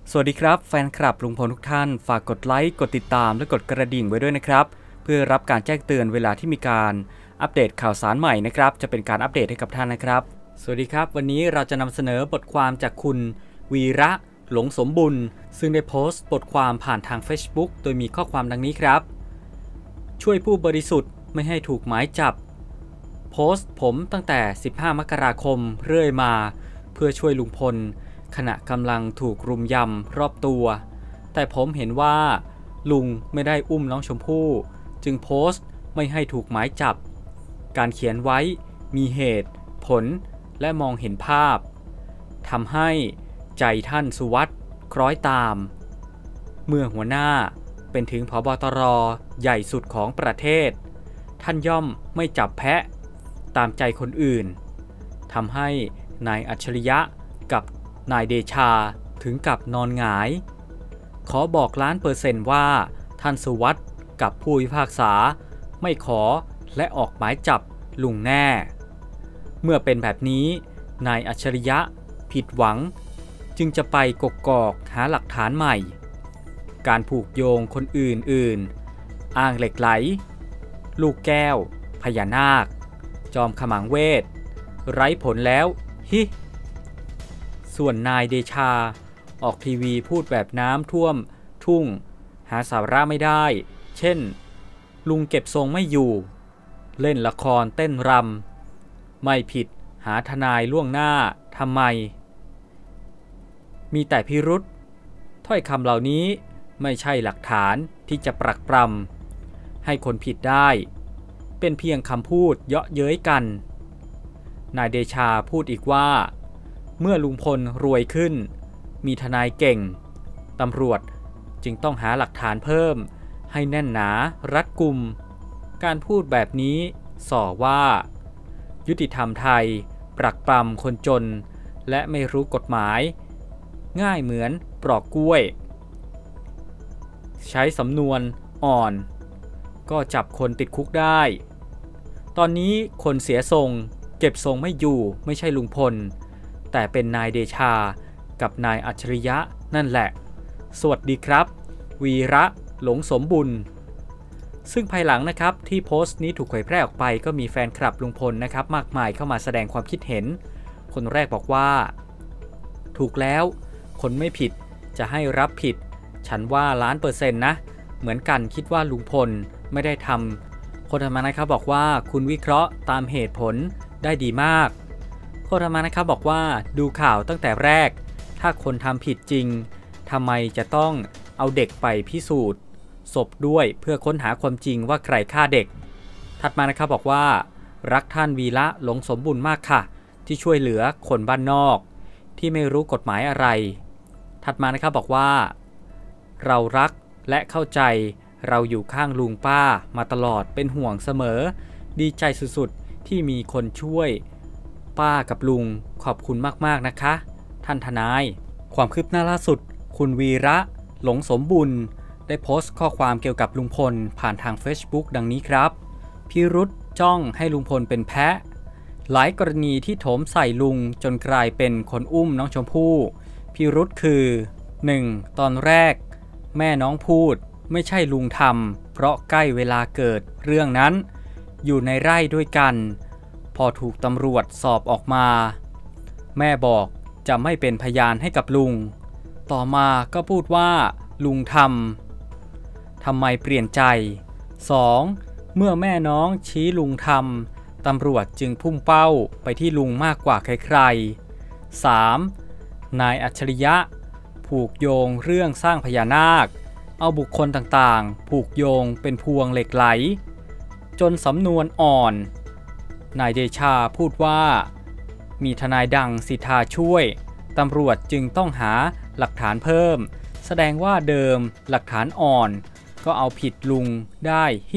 สวัสดีครับแฟนคลับลุงพลทุกท่านฝากกดไลค์กดติดตามและกดกระดิ่งไว้ด้วยนะครับเพื่อรับการแจ้งเตือนเวลาที่มีการอัปเดตข่าวสารใหม่นะครับจะเป็นการอัปเดตให้กับท่านนะครับสวัสดีครับวันนี้เราจะนำเสนอบทความจากคุณวีระหลงสมบุญซึ่งได้โพสต์บทความผ่านทาง Facebook โดยมีข้อความดังนี้ครับช่วยผู้บริสุทธิ์ไม่ให้ถูกหมายจับโพสต์ผมตั้งแต่15 มกราคมเรื่อยมาเพื่อช่วยลุงพลขณะกำลังถูกรุมยำรอบตัวแต่ผมเห็นว่าลุงไม่ได้อุ้มน้องชมพู่จึงโพสต์ไม่ให้ถูกหมายจับการเขียนไว้มีเหตุผลและมองเห็นภาพทำให้ใจท่านสุวัฒน์คล้อยตามเมื่อหัวหน้าเป็นถึงผบ.ตร.ใหญ่สุดของประเทศท่านย่อมไม่จับแพะตามใจคนอื่นทำให้นายอัจฉริยะกับนายเดชาถึงกับนอนหงายขอบอก1,000,000%ว่าท่านสุวัฒน์กับผู้พิพากษาไม่ขอและออกหมายจับลุงแน่เมื่อเป็นแบบนี้นายอัจฉริยะผิดหวังจึงจะไปกกอกหาหลักฐานใหม่การผูกโยงคนอื่นอ้างเหล็กไหลลูกแก้วพญานาคจอมขมังเวทไร้ผลแล้วฮิส่วนนายเดชาออกทีวีพูดแบบน้ำท่วมทุ่งหาสาระไม่ได้เช่นลุงเก็บทรงไม่อยู่เล่นละครเต้นรำไม่ผิดหาทนายล่วงหน้าทำไมมีแต่พิรุธถ้อยคำเหล่านี้ไม่ใช่หลักฐานที่จะปรักปรำให้คนผิดได้เป็นเพียงคำพูดเยาะเย้ยกันนายเดชาพูดอีกว่าเมื่อลุงพลรวยขึ้นมีทนายเก่งตำรวจจึงต้องหาหลักฐานเพิ่มให้แน่นหนารัดกุมการพูดแบบนี้ส่อว่ายุติธรรมไทยปรักปรำคนจนและไม่รู้กฎหมายง่ายเหมือนปลอกกล้วยใช้สำนวนอ่อนก็จับคนติดคุกได้ตอนนี้คนเสียทรงเก็บทรงไม่อยู่ไม่ใช่ลุงพลแต่เป็นนายเดชากับนายอัจฉริยะนั่นแหละสวัสดีครับวีระหลงสมบุญซึ่งภายหลังนะครับที่โพสต์นี้ถูกเผยแพร่ออกไปก็มีแฟนคลับลุงพลนะครับมากมายเข้ามาแสดงความคิดเห็นคนแรกบอกว่าถูกแล้วคนไม่ผิดจะให้รับผิดฉันว่า1,000,000%นะเหมือนกันคิดว่าลุงพลไม่ได้ทำคนธรรมนะครับบอกว่าคุณวิเคราะห์ตามเหตุผลได้ดีมากคนธรรมนะครับบอกว่าดูข่าวตั้งแต่แรกถ้าคนทำผิดจริงทำไมจะต้องเอาเด็กไปพิสูจน์ศพด้วยเพื่อค้นหาความจริงว่าใครฆ่าเด็กถัดมานะครับบอกว่ารักท่านวีระหลงสมบุญมากค่ะที่ช่วยเหลือคนบ้านนอกที่ไม่รู้กฎหมายอะไรถัดมานะครับบอกว่าเรารักและเข้าใจเราอยู่ข้างลุงป้ามาตลอดเป็นห่วงเสมอดีใจสุดๆที่มีคนช่วยป้ากับลุงขอบคุณมากๆนะคะท่านทนายความคืบหน้าล่าสุดคุณวีระหลงสมบุญได้โพสต์ข้อความเกี่ยวกับลุงพลผ่านทาง Facebook ดังนี้ครับพิรุธจ้องให้ลุงพลเป็นแพะหลายกรณีที่โถมใส่ลุงจนกลายเป็นคนอุ้มน้องชมพู่พิรุธคือ 1. ตอนแรกแม่น้องพูดไม่ใช่ลุงทำเพราะใกล้เวลาเกิดเรื่องนั้นอยู่ในไร่ด้วยกันพอถูกตำรวจสอบออกมาแม่บอกจะไม่เป็นพยานให้กับลุงต่อมาก็พูดว่าลุงทำไมเปลี่ยนใจ 2. เมื่อแม่น้องชี้ลุงทำตำรวจจึงพุ่งเป้าไปที่ลุงมากกว่าใครๆ 3. นายอัจฉริยะผูกโยงเรื่องสร้างพญานาคเอาบุคคลต่างๆผูกโยงเป็นพวงเหล็กไหลจนสำนวนอ่อนนายเดชาพูดว่ามีทนายดังสิทธาช่วยตำรวจจึงต้องหาหลักฐานเพิ่มแสดงว่าเดิมหลักฐานอ่อนก็เอาผิดลุงได้ฮิ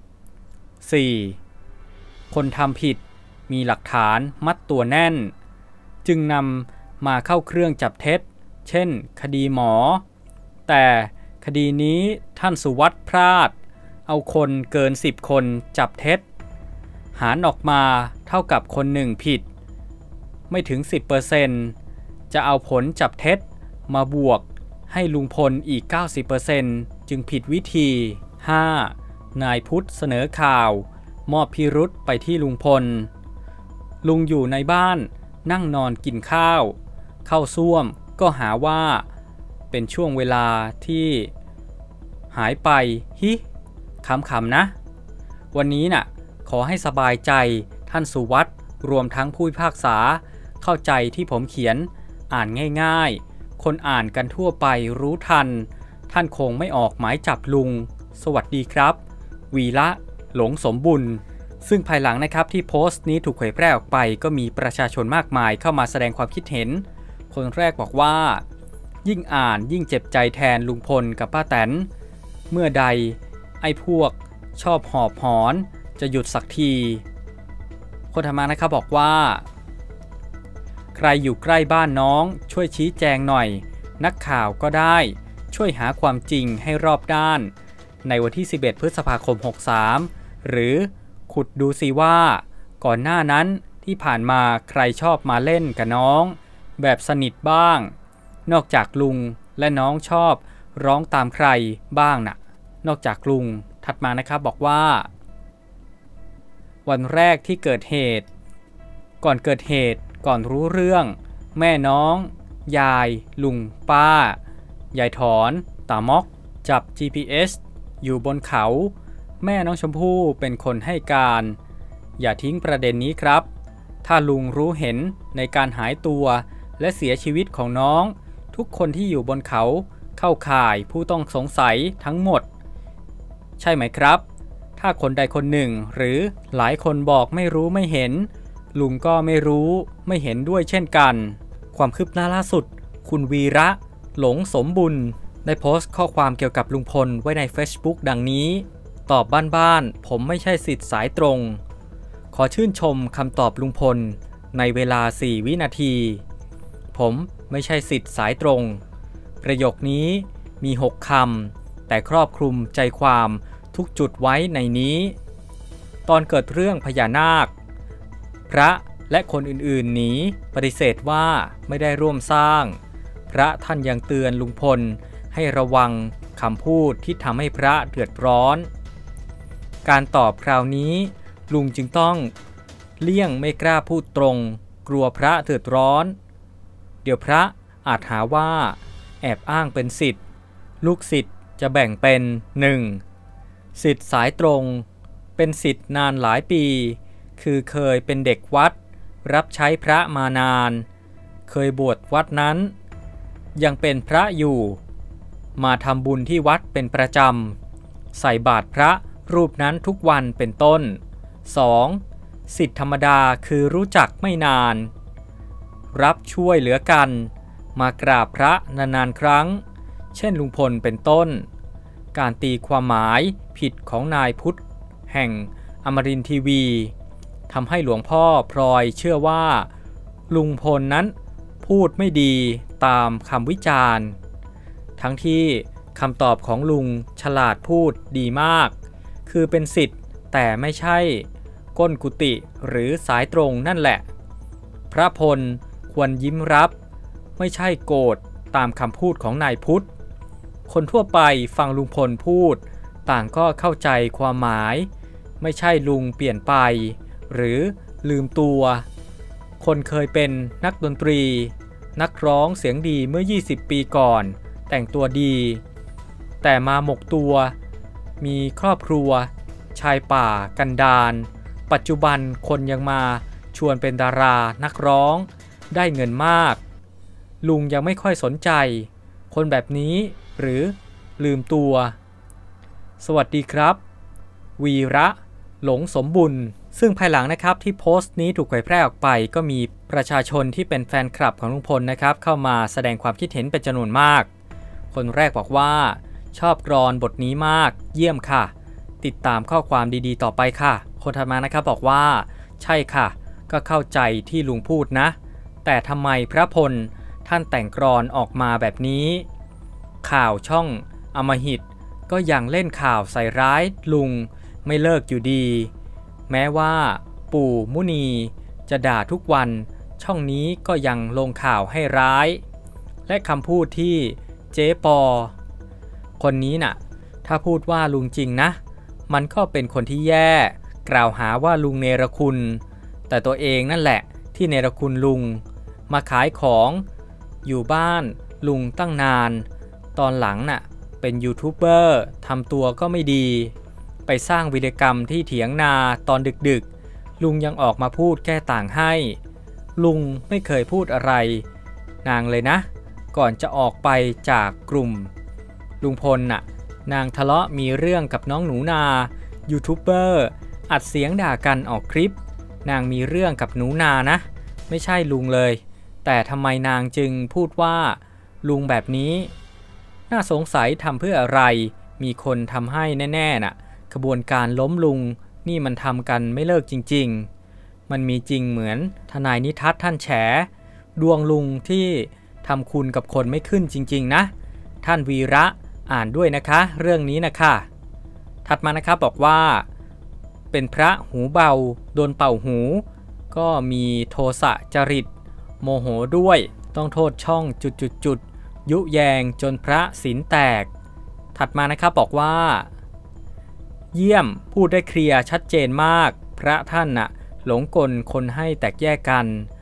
4. คนทำผิดมีหลักฐานมัดตัวแน่นจึงนำมาเข้าเครื่องจับเท็จเช่นคดีหมอแต่คดีนี้ท่านสุวัฒน์พลาดเอาคนเกิน10 คนจับเท็จหารออกมาเท่ากับคนหนึ่งผิดไม่ถึง 10% จะเอาผลจับเท็จมาบวกให้ลุงพลอีก 90% จึงผิดวิธี 5. นายพุทธเสนอข่าวมอบพิรุธไปที่ลุงพลลุงอยู่ในบ้านนั่งนอนกินข้าวเข้าส้วมก็หาว่าเป็นช่วงเวลาที่หายไปฮิขำๆนะวันนี้น่ะขอให้สบายใจท่านสุวัฒน์รวมทั้งผู้พิพากษาเข้าใจที่ผมเขียนอ่านง่ายๆคนอ่านกันทั่วไปรู้ทันท่านคงไม่ออกหมายจับลุงสวัสดีครับวีระหลงสมบุญซึ่งภายหลังนะครับที่โพสต์นี้ถูกเผยแพร่ออกไปก็มีประชาชนมากมายเข้ามาแสดงความคิดเห็นคนแรกบอกว่ายิ่งอ่านยิ่งเจ็บใจแทนลุงพลกับป้าแตนเมื่อใดไอ้พวกชอบหอบหอนจะหยุดสักทีคนธรรมานะครับบอกว่าใครอยู่ใกล้บ้านน้องช่วยชี้แจงหน่อยนักข่าวก็ได้ช่วยหาความจริงให้รอบด้านในวันที่11พฤษภาคม63หรือขุดดูสิว่าก่อนหน้านั้นที่ผ่านมาใครชอบมาเล่นกับน้องแบบสนิทบ้างนอกจากลุงและน้องชอบร้องตามใครบ้างน่ะนอกจากลุงถัดมานะครับบอกว่าวันแรกที่เกิดเหตุก่อนเกิดเหตุก่อนรู้เรื่องแม่น้องยายลุงป้ายายถอนตามอกจับ GPS อยู่บนเขาแม่น้องชมพู่เป็นคนให้การอย่าทิ้งประเด็นนี้ครับถ้าลุงรู้เห็นในการหายตัวและเสียชีวิตของน้องทุกคนที่อยู่บนเขาเข้าข่ายผู้ต้องสงสัยทั้งหมดใช่ไหมครับถ้าคนใดคนหนึ่งหรือหลายคนบอกไม่รู้ไม่เห็นลุงก็ไม่รู้ไม่เห็นด้วยเช่นกันความคืบหน้าล่าสุดคุณวีระหลงสมบุญได้โพสต์ข้อความเกี่ยวกับลุงพลไว้ใน Facebook ดังนี้ตอบบ้านๆผมไม่ใช่ศิษย์สายตรงขอชื่นชมคำตอบลุงพลในเวลา4 วินาทีผมไม่ใช่ศิษย์สายตรงประโยคนี้มี6 คำแต่ครอบคลุมใจความทุกจุดไว้ในนี้ตอนเกิดเรื่องพญานาคพระและคนอื่นๆหนีปฏิเสธว่าไม่ได้ร่วมสร้างพระท่านยังเตือนลุงพลให้ระวังคำพูดที่ทำให้พระเดือดร้อนการตอบคราวนี้ลุงจึงต้องเลี่ยงไม่กล้าพูดตรงกลัวพระเดือดร้อนเดี๋ยวพระอาจหาว่าแอบอ้างเป็นศิษย์ลูกศิษย์จะแบ่งเป็น 1. ศิษย์สายตรงเป็นศิษย์นานหลายปีคือเคยเป็นเด็กวัดรับใช้พระมานานเคยบวชวัดนั้นยังเป็นพระอยู่มาทำบุญที่วัดเป็นประจำใส่บาตรพระรูปนั้นทุกวันเป็นต้น 2. ศิษย์ธรรมดาคือรู้จักไม่นานรับช่วยเหลือกันมากราบพระนานๆครั้งเช่นลุงพลเป็นต้นการตีความหมายผิดของนายพุทธแห่งอมรินทร์ทีวีทำให้หลวงพ่อพลอยเชื่อว่าลุงพลนั้นพูดไม่ดีตามคำวิจารณ์ทั้งที่คำตอบของลุงฉลาดพูดดีมากคือเป็นศิษย์แต่ไม่ใช่ก้นกุฏิหรือสายตรงนั่นแหละพระพลควรยิ้มรับไม่ใช่โกรธตามคำพูดของนายพุทธคนทั่วไปฟังลุงพลพูดต่างก็เข้าใจความหมายไม่ใช่ลุงเปลี่ยนไปหรือลืมตัวคนเคยเป็นนักดนตรีนักร้องเสียงดีเมื่อ20 ปีก่อนแต่งตัวดีแต่มาหมกตัวมีครอบครัวชายป่ากันดารปัจจุบันคนยังมาชวนเป็นดารานักร้องได้เงินมากลุงยังไม่ค่อยสนใจคนแบบนี้หรือลืมตัวสวัสดีครับวีระหลงสมบุญซึ่งภายหลังนะครับที่โพสต์นี้ถูกเผยแพร่ออกไปก็มีประชาชนที่เป็นแฟนคลับของลุงพลนะครับเข้ามาแสดงความคิดเห็นเป็นจำนวนมากคนแรกบอกว่าชอบกลอนบทนี้มากเยี่ยมค่ะติดตามข้อความดีๆต่อไปค่ะคนถัดมานะครับบอกว่าใช่ค่ะก็เข้าใจที่ลุงพูดนะแต่ทำไมพระพลท่านแต่งกลอนออกมาแบบนี้ข่าวช่องอมหิตก็ยังเล่นข่าวใส่ร้ายลุงไม่เลิกอยู่ดีแม้ว่าปู่มุนีจะด่าทุกวันช่องนี้ก็ยังลงข่าวให้ร้ายและคำพูดที่เจ๊ปอคนนี้น่ะถ้าพูดว่าลุงจริงนะมันก็เป็นคนที่แย่กล่าวหาว่าลุงเนรคุณแต่ตัวเองนั่นแหละที่เนรคุณลุงมาขายของอยู่บ้านลุงตั้งนานตอนหลังน่ะเป็นยูทูบเบอร์ทำตัวก็ไม่ดีไปสร้างวีรกรรมที่เถียงนาตอนดึกๆลุงยังออกมาพูดแก้ต่างให้ลุงไม่เคยพูดอะไรนางเลยนะก่อนจะออกไปจากกลุ่มลุงพลน่ะนางทะเลาะมีเรื่องกับน้องหนูนายูทูบเบอร์อัดเสียงด่ากันออกคลิปนางมีเรื่องกับหนูนานะไม่ใช่ลุงเลยแต่ทำไมนางจึงพูดว่าลุงแบบนี้น่าสงสัยทำเพื่ออะไรมีคนทำให้แน่ๆน่ะขบวนการล้มลุงนี่มันทำกันไม่เลิกจริงๆมันมีจริงเหมือนทนายนิทัศน์ท่านแฉดวงลุงที่ทำคุณกับคนไม่ขึ้นจริงๆนะท่านวีระอ่านด้วยนะคะเรื่องนี้นะคะถัดมานะครับบอกว่าเป็นพระหูเบาโดนเป่าหูก็มีโทสะจริตโมโหด้วยต้องโทษช่องยุแยงจนพระศีลแตกถัดมานะครับบอกว่าเยี่ยมพูดได้เคลียร์ชัดเจนมากพระท่านน่ะหลงกลคนให้แตกแยกกัน